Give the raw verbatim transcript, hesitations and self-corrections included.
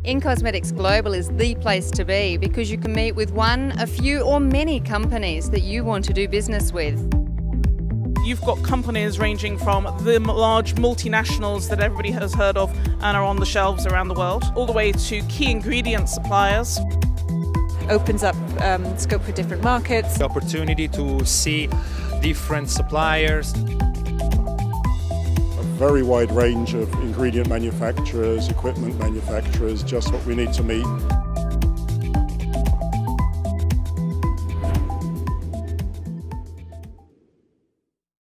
In Cosmetics Global is the place to be because you can meet with one, a few or many companies that you want to do business with. You've got companies ranging from the large multinationals that everybody has heard of and are on the shelves around the world, all the way to key ingredient suppliers. Opens up um, scope for different markets. The opportunity to see different suppliers. A very wide range of ingredient manufacturers, equipment manufacturers, just what we need to meet.